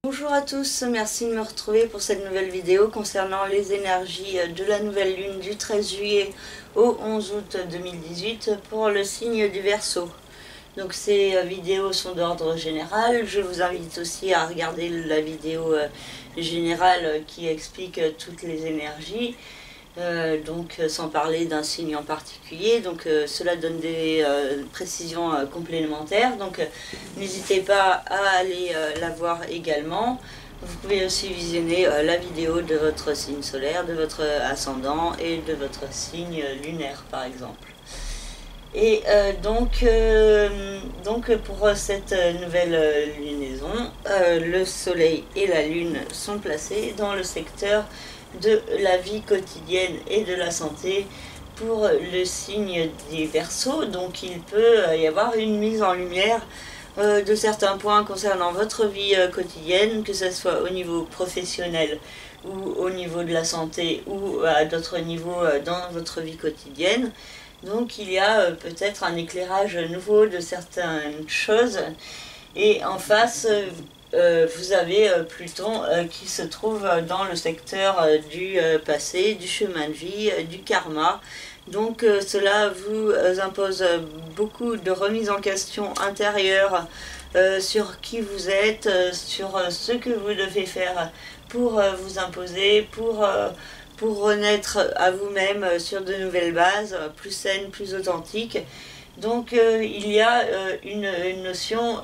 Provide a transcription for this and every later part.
Bonjour à tous, merci de me retrouver pour cette nouvelle vidéo concernant les énergies de la nouvelle lune du 13 juillet au 11 août 2018 pour le signe du Verseau. Donc ces vidéos sont d'ordre général, je vous invite aussi à regarder la vidéo générale qui explique toutes les énergies. Donc sans parler d'un signe en particulier, donc cela donne des précisions complémentaires, donc n'hésitez pas à aller la voir également. Vous pouvez aussi visionner la vidéo de votre signe solaire, de votre ascendant et de votre signe lunaire par exemple. Et donc pour cette nouvelle lunaison, le soleil et la lune sont placés dans le secteur de la vie quotidienne et de la santé pour le signe des Verseaux. Donc il peut y avoir une mise en lumière de certains points concernant votre vie quotidienne, que ce soit au niveau professionnel ou au niveau de la santé ou à d'autres niveaux dans votre vie quotidienne. Donc il y a peut-être un éclairage nouveau de certaines choses. Et en face, vous avez Pluton qui se trouve dans le secteur du passé, du chemin de vie, du karma. Donc cela vous impose beaucoup de remise en question intérieure sur qui vous êtes, sur ce que vous devez faire pour vous imposer, pour renaître à vous-même sur de nouvelles bases, plus saines, plus authentiques. Donc il y a une notion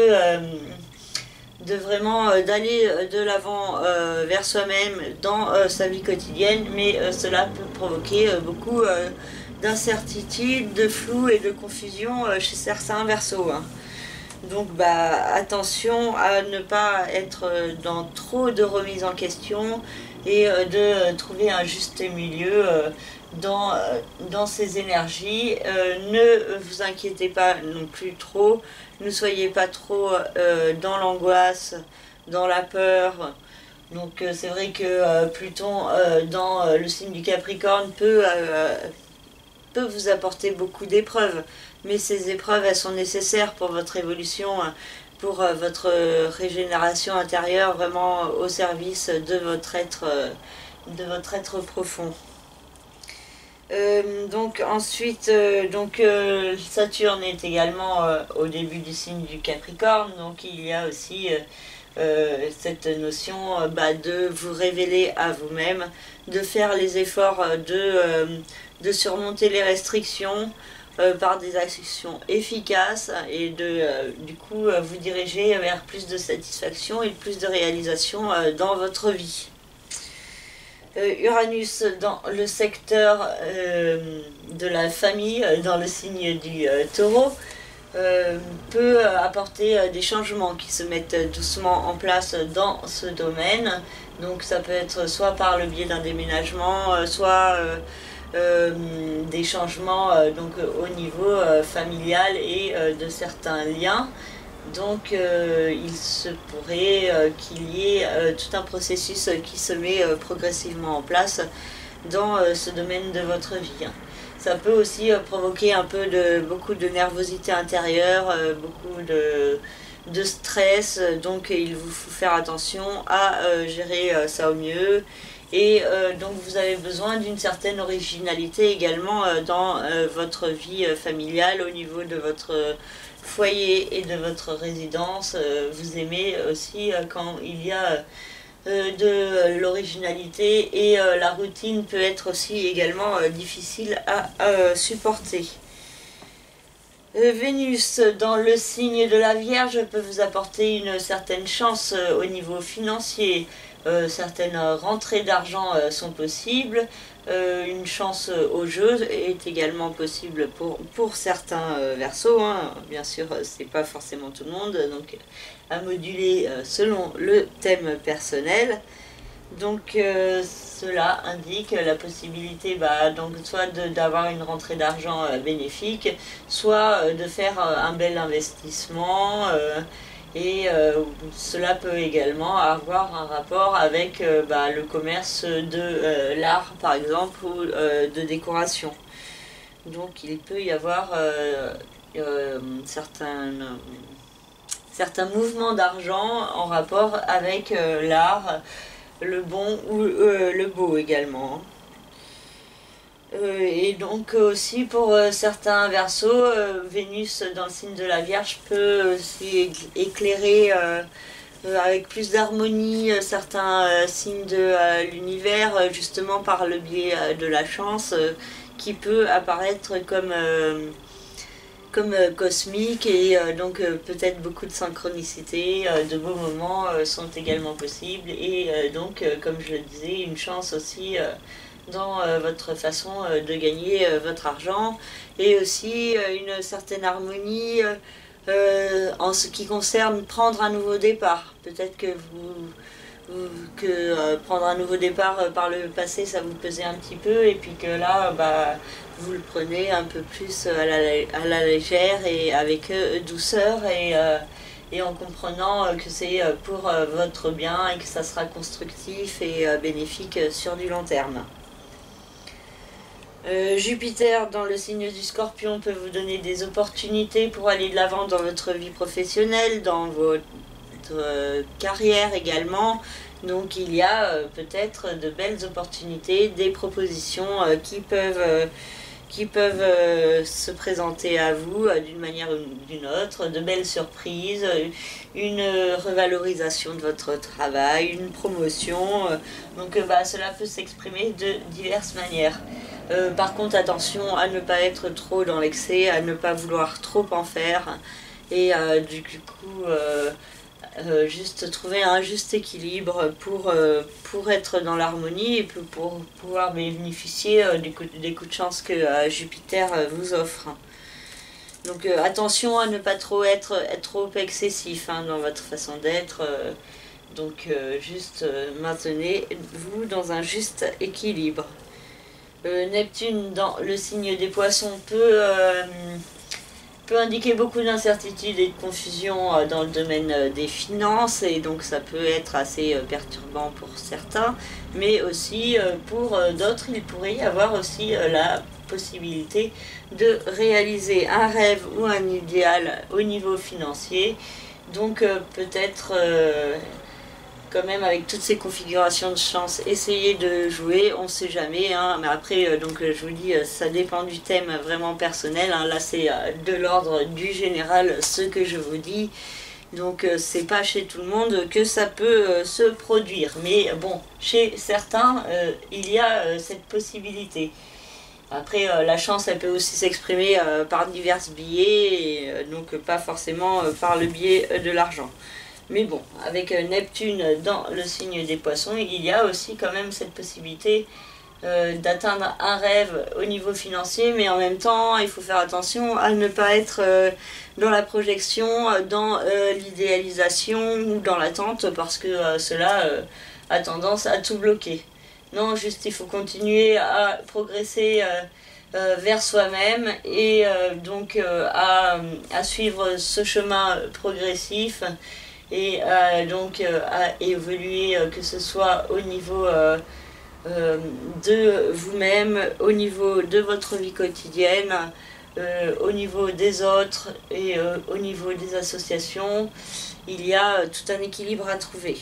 de vraiment d'aller de l'avant vers soi-même dans sa vie quotidienne, mais cela peut provoquer beaucoup d'incertitude, de flou et de confusion chez certains Verseaux. Donc attention à ne pas être dans trop de remise en question et de trouver un juste milieu dans ces énergies. Ne vous inquiétez pas non plus trop, ne soyez pas trop dans l'angoisse, dans la peur. Donc c'est vrai que Pluton dans le signe du Capricorne peut vous apporter beaucoup d'épreuves, mais ces épreuves elles sont nécessaires pour votre évolution, pour votre régénération intérieure, vraiment au service de votre être profond. Donc ensuite, Saturne est également au début du signe du Capricorne, donc il y a aussi cette notion de vous révéler à vous-même, de faire les efforts de surmonter les restrictions par des actions efficaces et du coup vous diriger vers plus de satisfaction et plus de réalisation dans votre vie. Uranus dans le secteur de la famille, dans le signe du Taureau, peut apporter des changements qui se mettent doucement en place dans ce domaine. Donc ça peut être soit par le biais d'un déménagement, soit des changements au niveau familial et de certains liens. Donc il se pourrait qu'il y ait tout un processus qui se met progressivement en place dans ce domaine de votre vie. Ça peut aussi provoquer beaucoup de nervosité intérieure, beaucoup de stress, donc il vous faut faire attention à gérer ça au mieux. Et donc vous avez besoin d'une certaine originalité également dans votre vie familiale, au niveau de votre foyer et de votre résidence. Vous aimez aussi quand il y a de l'originalité, et la routine peut être aussi également difficile à supporter. Vénus dans le signe de la Vierge peut vous apporter une certaine chance au niveau financier. Certaines rentrées d'argent sont possibles. Une chance au jeu est également possible pour certains Verseaux. Bien sûr, c'est pas forcément tout le monde, donc à moduler selon le thème personnel. Donc cela indique la possibilité donc soit d'avoir une rentrée d'argent bénéfique, soit de faire un bel investissement, et cela peut également avoir un rapport avec le commerce de l'art par exemple, ou de décoration. Donc il peut y avoir certains mouvements d'argent en rapport avec l'art, le bon ou le beau également. Et donc aussi pour certains Verseaux, Vénus dans le signe de la Vierge peut aussi éclairer avec plus d'harmonie certains signes de l'univers, justement par le biais de la chance, qui peut apparaître comme cosmique, et donc peut-être beaucoup de synchronicité, de beaux moments sont également possibles, et donc comme je le disais, une chance aussi dans votre façon de gagner votre argent, et aussi une certaine harmonie en ce qui concerne prendre un nouveau départ. Peut-être que prendre un nouveau départ par le passé ça vous pesait un petit peu, et puis que là vous le prenez un peu plus à la légère et avec douceur, et en comprenant que c'est pour votre bien et que ça sera constructif et bénéfique sur du long terme. Jupiter dans le signe du Scorpion peut vous donner des opportunités pour aller de l'avant dans votre vie professionnelle, dans votre carrière également. Donc il y a peut-être de belles opportunités, des propositions qui peuvent se présenter à vous d'une manière ou d'une autre, de belles surprises, une revalorisation de votre travail, une promotion. Donc cela peut s'exprimer de diverses manières. Par contre, attention à ne pas être trop dans l'excès, à ne pas vouloir trop en faire, et du coup juste trouver un juste équilibre pour être dans l'harmonie et pour pouvoir bénéficier des coups de chance que Jupiter vous offre. Donc attention à ne pas trop être trop excessif dans votre façon d'être. Donc juste maintenez-vous dans un juste équilibre. Neptune dans le signe des Poissons peut indiquer beaucoup d'incertitudes et de confusion dans le domaine des finances, et donc ça peut être assez perturbant pour certains, mais aussi pour d'autres il pourrait y avoir aussi la possibilité de réaliser un rêve ou un idéal au niveau financier. Donc peut-être quand même, avec toutes ces configurations de chance, essayez de jouer, on ne sait jamais, mais après, donc je vous dis, ça dépend du thème vraiment personnel, là c'est de l'ordre du général ce que je vous dis, donc c'est pas chez tout le monde que ça peut se produire, mais bon, chez certains, il y a cette possibilité. Après, la chance, elle peut aussi s'exprimer par divers biais, et donc pas forcément par le biais de l'argent. Mais bon, avec Neptune dans le signe des Poissons, il y a aussi quand même cette possibilité d'atteindre un rêve au niveau financier, mais en même temps, il faut faire attention à ne pas être dans la projection, dans l'idéalisation ou dans l'attente, parce que cela a tendance à tout bloquer. Non, juste il faut continuer à progresser vers soi-même, et donc à suivre ce chemin progressif, et donc à évoluer, que ce soit au niveau de vous-même, au niveau de votre vie quotidienne, au niveau des autres et au niveau des associations. Il y a tout un équilibre à trouver.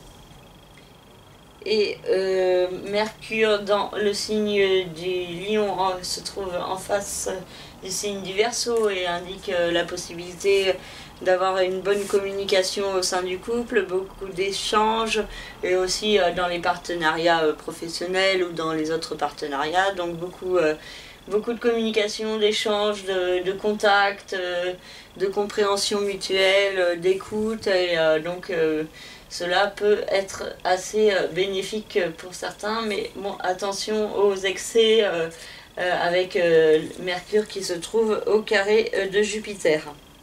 Et Mercure dans le signe du Lion se trouve en face du signe du Verseau et indique la possibilité d'avoir une bonne communication au sein du couple, beaucoup d'échanges, et aussi dans les partenariats professionnels ou dans les autres partenariats. Donc beaucoup de communication, d'échanges, de contacts, de compréhension mutuelle, d'écoute, et donc cela peut être assez bénéfique pour certains, mais bon, attention aux excès avec Mercure qui se trouve au carré de Jupiter.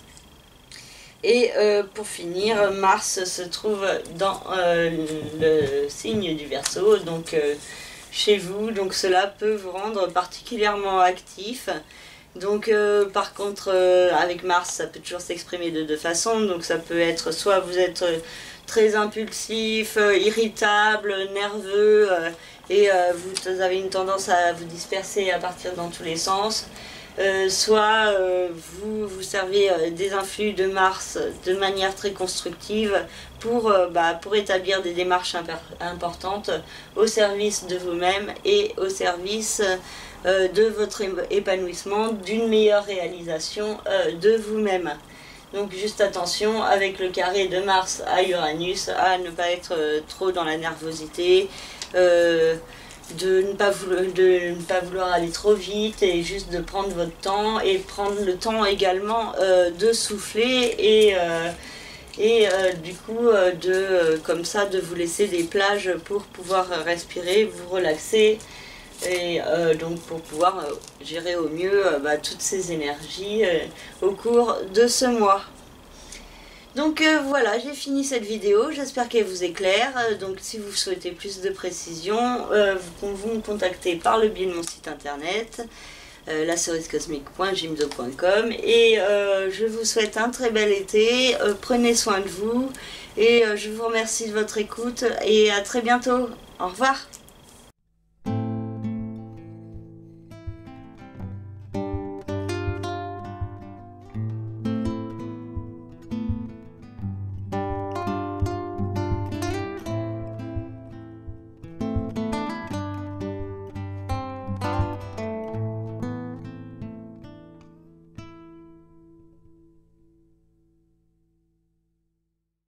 Et pour finir, Mars se trouve dans le signe du Verseau, donc chez vous, donc cela peut vous rendre particulièrement actif. Donc par contre, avec Mars, ça peut toujours s'exprimer de deux façons. Donc ça peut être soit vous êtes très impulsif, irritable, nerveux, et vous avez une tendance à vous disperser, à partir dans tous les sens. soit vous servez des influx de Mars de manière très constructive pour établir des démarches importantes au service de vous-même et au service de votre épanouissement, d'une meilleure réalisation de vous-même. Donc juste attention avec le carré de Mars à Uranus à ne pas être trop dans la nervosité, de ne pas vouloir aller trop vite et juste de prendre votre temps et prendre le temps également de souffler et du coup comme ça de vous laisser des plages pour pouvoir respirer, vous relaxer et donc pour pouvoir gérer au mieux toutes ces énergies au cours de ce mois. Donc voilà, j'ai fini cette vidéo, j'espère qu'elle vous éclaire. Donc si vous souhaitez plus de précisions, vous me contactez par le biais de mon site internet, lacerisecosmique.gmail.com, et je vous souhaite un très bel été, prenez soin de vous, et je vous remercie de votre écoute, et à très bientôt, au revoir.